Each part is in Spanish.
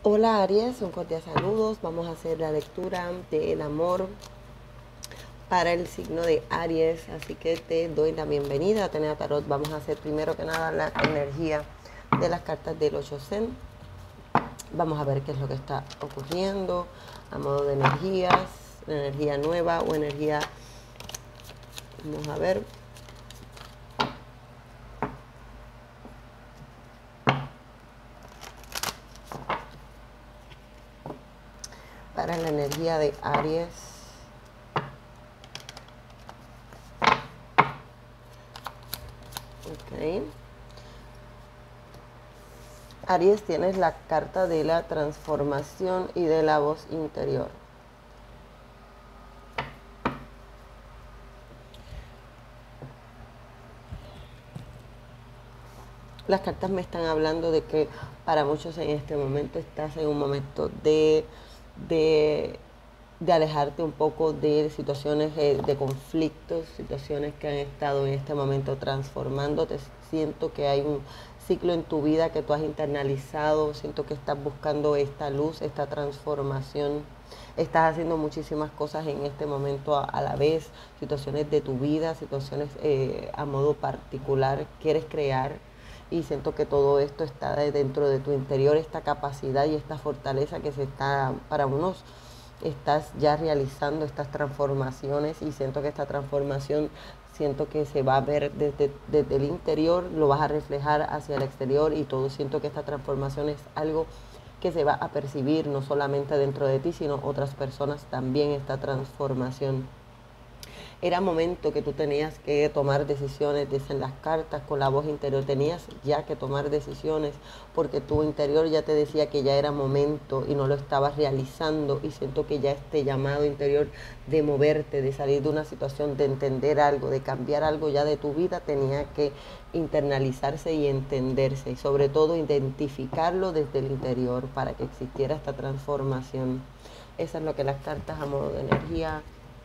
Hola Aries, un cordial saludos. Vamos a hacer la lectura del amor para el signo de Aries, así que te doy la bienvenida a Atenea Tarot. Vamos a hacer primero que nada la energía de las cartas del 8 Zen. Vamos a ver qué es lo que está ocurriendo a modo de energías, energía nueva o energía. Vamos a ver. Para la energía de Aries. Ok. Aries, tienes la carta de la transformación y de la voz interior. Las cartas me están hablando de que para muchos en este momento estás en un momento de, de alejarte un poco de situaciones de conflictos, situaciones que han estado en este momento transformándote. Siento que hay un ciclo en tu vida que tú has internalizado, siento que estás buscando esta luz, esta transformación. Estás haciendo muchísimas cosas en este momento a la vez, situaciones de tu vida, situaciones a modo particular, quieres crear y siento que todo esto está dentro de tu interior, esta capacidad y esta fortaleza que se está, para unos, estás ya realizando estas transformaciones y siento que esta transformación, siento que se va a ver desde el interior, lo vas a reflejar hacia el exterior y todo, siento que esta transformación es algo que se va a percibir no solamente dentro de ti, sino otras personas también esta transformación. Era momento que tú tenías que tomar decisiones, dicen las cartas, con la voz interior. Tenías ya que tomar decisiones porque tu interior ya te decía que ya era momento y no lo estabas realizando. Y siento que ya este llamado interior de moverte, de salir de una situación, de entender algo, de cambiar algo ya de tu vida, tenía que internalizarse y entenderse. Y sobre todo identificarlo desde el interior para que existiera esta transformación. Eso es lo que las cartas a modo de energía.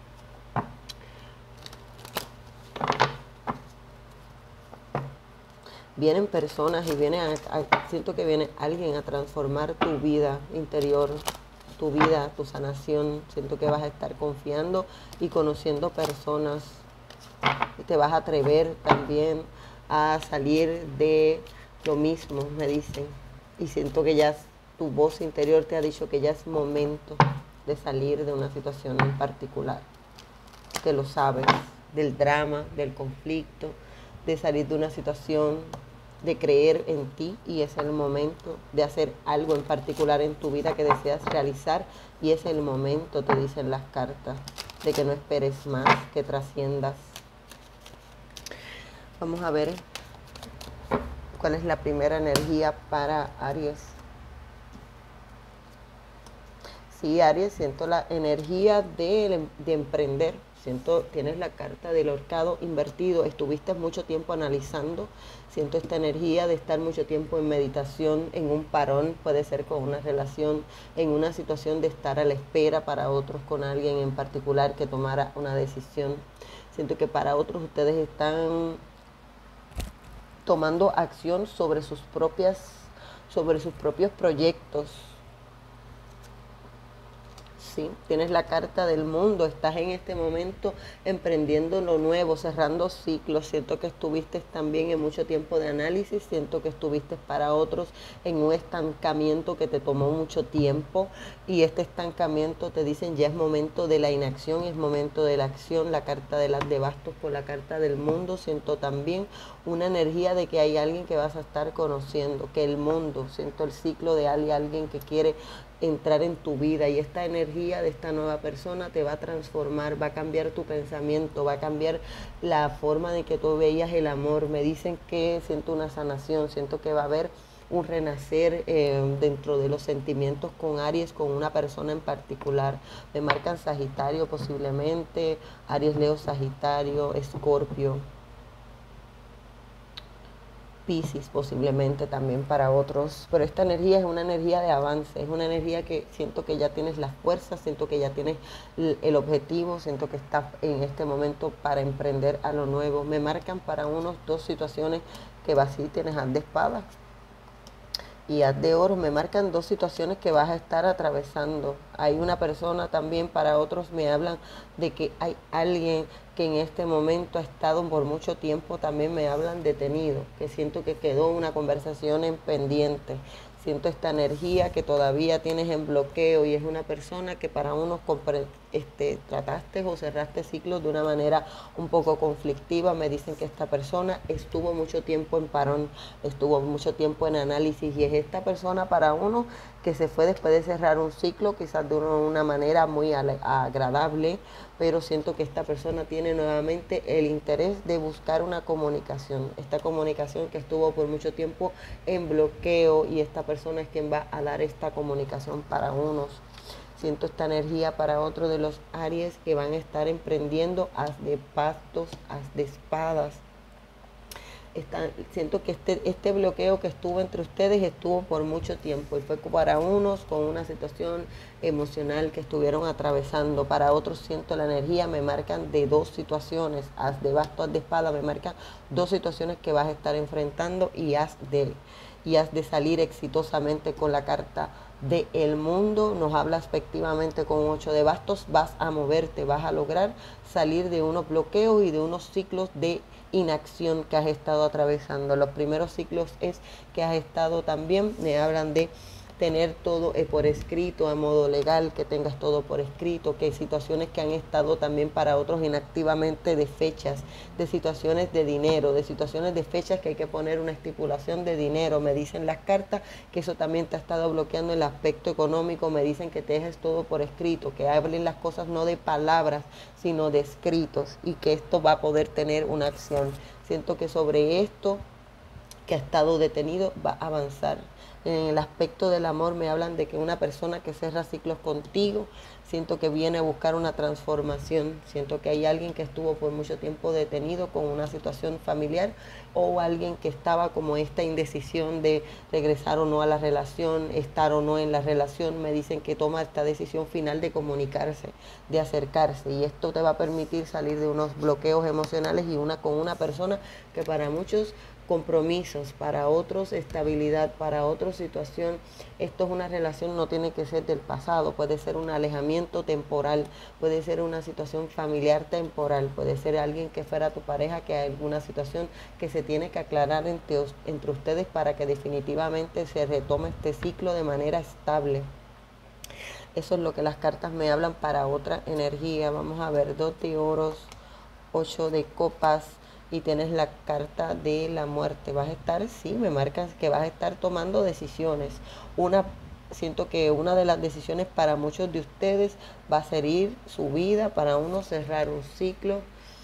Vienen personas y siento que viene alguien a transformar tu vida interior, tu vida, tu sanación. Siento que vas a estar confiando y conociendo personas. Y te vas a atrever también a salir de lo mismo, me dicen. Y siento que ya tu voz interior te ha dicho que ya es momento de salir de una situación en particular. Que lo sabes, del drama, del conflicto, de salir de una situación, de creer en ti y es el momento de hacer algo en particular en tu vida que deseas realizar y es el momento, te dicen las cartas, de que no esperes más, que trasciendas. Vamos a ver cuál es la primera energía para Aries. Sí, Aries, siento la energía de emprender. Siento, tienes la carta del horcado invertido. Estuviste mucho tiempo analizando. Siento esta energía de estar mucho tiempo en meditación, en un parón, puede ser con una relación, en una situación de estar a la espera para otros con alguien en particular que tomara una decisión. Siento que para otros ustedes están tomando acción sobre sus propios proyectos. Sí, tienes la carta del mundo, estás en este momento emprendiendo lo nuevo, cerrando ciclos. Siento que estuviste también en mucho tiempo de análisis, siento que estuviste para otros en un estancamiento que te tomó mucho tiempo y este estancamiento te dicen ya es momento de la inacción, es momento de la acción. La carta de las de bastos por la carta del mundo, siento también una energía de que hay alguien que vas a estar conociendo, que el mundo, siento el ciclo de alguien que quiere entrar en tu vida y esta energía de esta nueva persona te va a transformar, va a cambiar tu pensamiento, va a cambiar la forma de que tú veías el amor. Me dicen que siento una sanación, siento que va a haber un renacer dentro de los sentimientos con Aries, con una persona en particular. Me marcan Sagitario posiblemente, Aries, Leo, Sagitario, Escorpio. Piscis posiblemente también para otros, pero esta energía es una energía de avance, es una energía que siento que ya tienes las fuerzas, siento que ya tienes el objetivo, siento que estás en este momento para emprender a lo nuevo. Me marcan para unos dos situaciones que vas, sí, tienes as de espadas y As de Oro me marcan dos situaciones que vas a estar atravesando. Hay una persona también, para otros me hablan de que hay alguien que en este momento ha estado por mucho tiempo, también me hablan detenido, que siento que quedó una conversación en pendiente. Siento esta energía que todavía tienes en bloqueo y es una persona que para unos trataste o cerraste ciclos de una manera un poco conflictiva. Me dicen que esta persona estuvo mucho tiempo en parón, estuvo mucho tiempo en análisis y es esta persona para uno que se fue después de cerrar un ciclo, quizás de una manera muy agradable, pero siento que esta persona tiene nuevamente el interés de buscar una comunicación, esta comunicación que estuvo por mucho tiempo en bloqueo y esta persona es quien va a dar esta comunicación para unos. Siento esta energía para otro de los Aries que van a estar emprendiendo As de Bastos, As de Espadas. Siento que este bloqueo que estuvo entre ustedes estuvo por mucho tiempo y fue para unos con una situación emocional que estuvieron atravesando. Para otros siento la energía, me marcan de dos situaciones, As de Bastos, As de Espada, me marcan dos situaciones que vas a estar enfrentando y has de salir exitosamente con la carta de El Mundo. Nos habla efectivamente con 8 de bastos, vas a moverte, vas a lograr salir de unos bloqueos y de unos ciclos de inacción que has estado atravesando. Los primeros ciclos es que has estado también, me hablan de tener todo por escrito, a modo legal, que tengas todo por escrito, que situaciones que han estado también para otros inactivamente de fechas, de situaciones de dinero, de situaciones de fechas que hay que poner una estipulación de dinero. Me dicen las cartas que eso también te ha estado bloqueando el aspecto económico. Me dicen que te dejes todo por escrito, que hablen las cosas no de palabras, sino de escritos y que esto va a poder tener una acción. Siento que sobre esto que ha estado detenido va a avanzar. En el aspecto del amor me hablan de que una persona que cierra ciclos contigo, siento que viene a buscar una transformación, siento que hay alguien que estuvo por mucho tiempo detenido con una situación familiar o alguien que estaba como esta indecisión de regresar o no a la relación, estar o no en la relación. Me dicen que toma esta decisión final de comunicarse, de acercarse y esto te va a permitir salir de unos bloqueos emocionales y con una persona que para muchos compromisos, para otros estabilidad, para otros situación. Esto es una relación, no tiene que ser del pasado, puede ser un alejamiento temporal, puede ser una situación familiar temporal, puede ser alguien que fuera tu pareja, que hay alguna situación que se tiene que aclarar entre ustedes para que definitivamente se retome este ciclo de manera estable. Eso es lo que las cartas me hablan para otra energía. Vamos a ver, 2 de oros, 8 de copas y tienes la carta de la muerte. Vas a estar, sí, me marcas que vas a estar tomando decisiones. Siento que una de las decisiones para muchos de ustedes va a ser ir su vida, para uno cerrar un ciclo.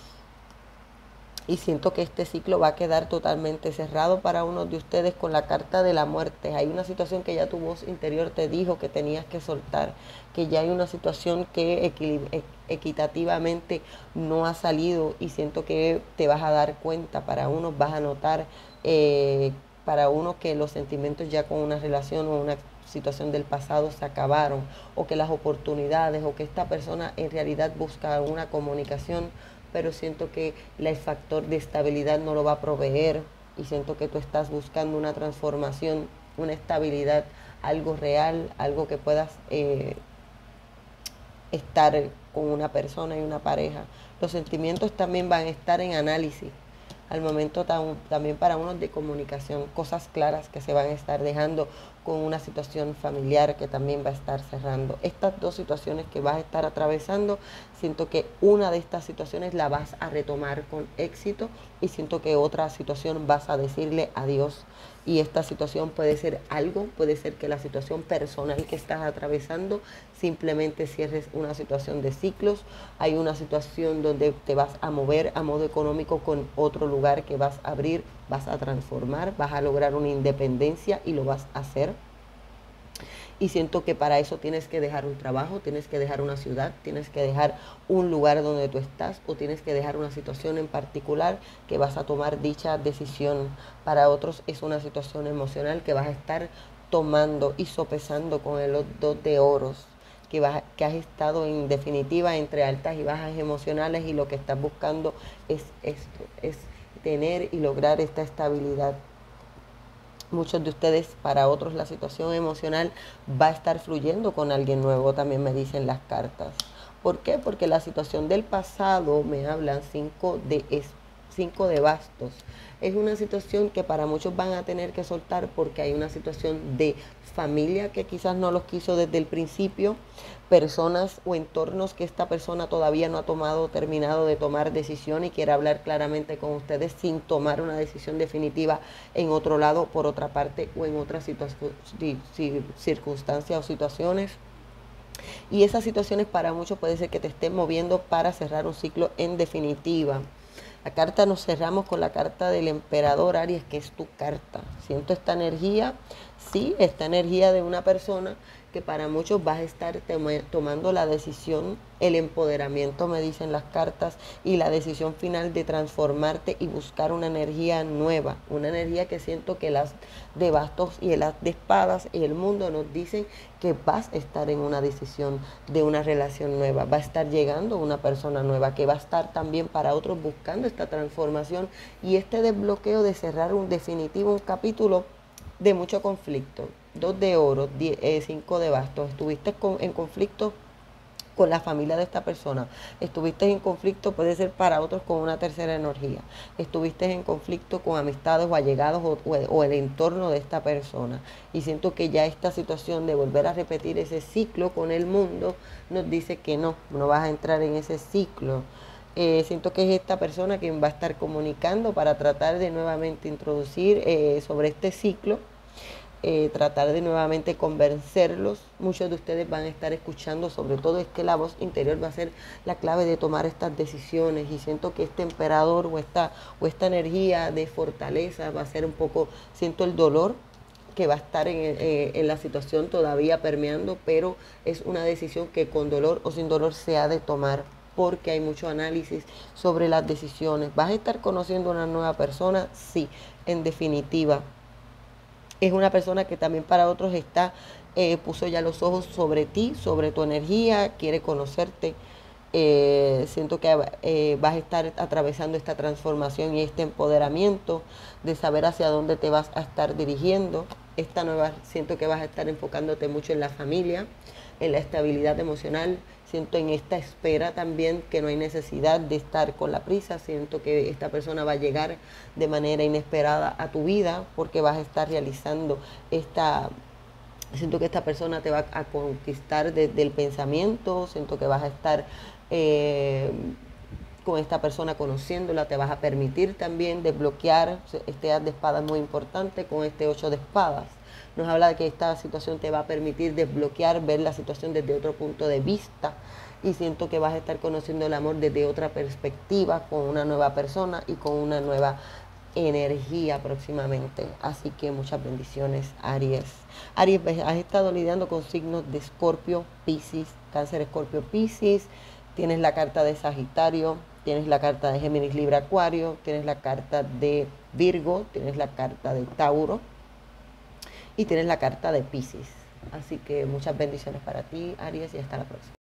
Y siento que este ciclo va a quedar totalmente cerrado para uno de ustedes con la carta de la muerte. Hay una situación que ya tu voz interior te dijo que tenías que soltar, que ya hay una situación que equitativamente no ha salido y siento que te vas a dar cuenta. Para unos vas a notar, para unos que los sentimientos ya con una relación o una situación del pasado se acabaron, o que las oportunidades, o que esta persona en realidad busca una comunicación, pero siento que el factor de estabilidad no lo va a proveer y siento que tú estás buscando una transformación, una estabilidad, algo real, algo que puedas estar con una persona y una pareja. Los sentimientos también van a estar en análisis. Al momento también para unos de comunicación, cosas claras que se van a estar dejando con una situación familiar que también va a estar cerrando. Estas dos situaciones que vas a estar atravesando, siento que una de estas situaciones la vas a retomar con éxito y siento que otra situación vas a decirle adiós. Y esta situación puede ser puede ser que la situación personal que estás atravesando simplemente cierres una situación de ciclos. Hay una situación donde te vas a mover a modo económico con otro lugar que vas a abrir, vas a transformar, vas a lograr una independencia y lo vas a hacer. Y siento que para eso tienes que dejar un trabajo, tienes que dejar una ciudad, tienes que dejar un lugar donde tú estás o tienes que dejar una situación en particular que vas a tomar dicha decisión. Para otros es una situación emocional que vas a estar tomando y sopesando con los 2 de oros, que has estado en definitiva entre altas y bajas emocionales y lo que estás buscando es esto, es tener y lograr esta estabilidad. muchos de ustedes, para otros la situación emocional va a estar fluyendo con alguien nuevo, también me dicen las cartas. ¿Por qué? Porque la situación del pasado me hablan cinco de bastos. Es una situación que para muchos van a tener que soltar porque hay una situación de familia que quizás no los quiso desde el principio, personas o entornos que esta persona todavía no ha terminado de tomar decisión y quiere hablar claramente con ustedes sin tomar una decisión definitiva en otro lado, por otra parte o en otras circunstancias o situaciones. Y esas situaciones para muchos puede ser que te estén moviendo para cerrar un ciclo en definitiva. La carta, nos cerramos con la carta del emperador, Aries, que es tu carta. Siento esta energía, sí, esta energía de una persona que para muchos vas a estar tomando la decisión, el empoderamiento, me dicen las cartas, y la decisión final de transformarte y buscar una energía nueva, una energía que siento que las de bastos y las de espadas y el mundo nos dicen que vas a estar en una decisión de una relación nueva, va a estar llegando una persona nueva, que va a estar también para otros buscando esta transformación y este desbloqueo de cerrar un definitivo, un capítulo de mucho conflicto. 2 de oro, 5 de bastos. Estuviste en conflicto con la familia de esta persona. Estuviste en conflicto, puede ser para otros, con una tercera energía. Estuviste en conflicto con amistades o allegados o el entorno de esta persona. Y siento que ya esta situación de volver a repetir ese ciclo con el mundo nos dice que no vas a entrar en ese ciclo. Siento que es esta persona quien va a estar comunicando para tratar de nuevamente introducir sobre este ciclo, tratar de nuevamente convencerlos. Muchos de ustedes van a estar escuchando, sobre todo es que la voz interior va a ser la clave de tomar estas decisiones, y siento que este emperador o esta energía de fortaleza va a ser un poco, siento el dolor que va a estar en la situación todavía permeando, pero es una decisión que con dolor o sin dolor se ha de tomar, porque hay mucho análisis sobre las decisiones. ¿Vas a estar conociendo a una nueva persona? Sí, en definitiva. Es una persona que también para otros puso ya los ojos sobre ti, sobre tu energía, quiere conocerte. Siento que vas a estar atravesando esta transformación y este empoderamiento de saber hacia dónde te vas a estar dirigiendo. Siento que vas a estar enfocándote mucho en la familia, en la estabilidad emocional. Siento en esta espera también que no hay necesidad de estar con la prisa. Siento que esta persona va a llegar de manera inesperada a tu vida porque vas a estar realizando siento que esta persona te va a conquistar desde el pensamiento. Siento que vas a estar con esta persona conociéndola, te vas a permitir también desbloquear. Este as de espadas es muy importante con este 8 de espadas. Nos habla de que esta situación te va a permitir desbloquear, ver la situación desde otro punto de vista, y siento que vas a estar conociendo el amor desde otra perspectiva, con una nueva persona y con una nueva energía próximamente. Así que muchas bendiciones, Aries. Aries, has estado lidiando con signos de Escorpio, Piscis, Cáncer, Escorpio, Piscis. Tienes la carta de Sagitario, tienes la carta de Géminis, Libra, Acuario, tienes la carta de Virgo, tienes la carta de Tauro y tienes la carta de Piscis. Así que muchas bendiciones para ti, Aries, y hasta la próxima.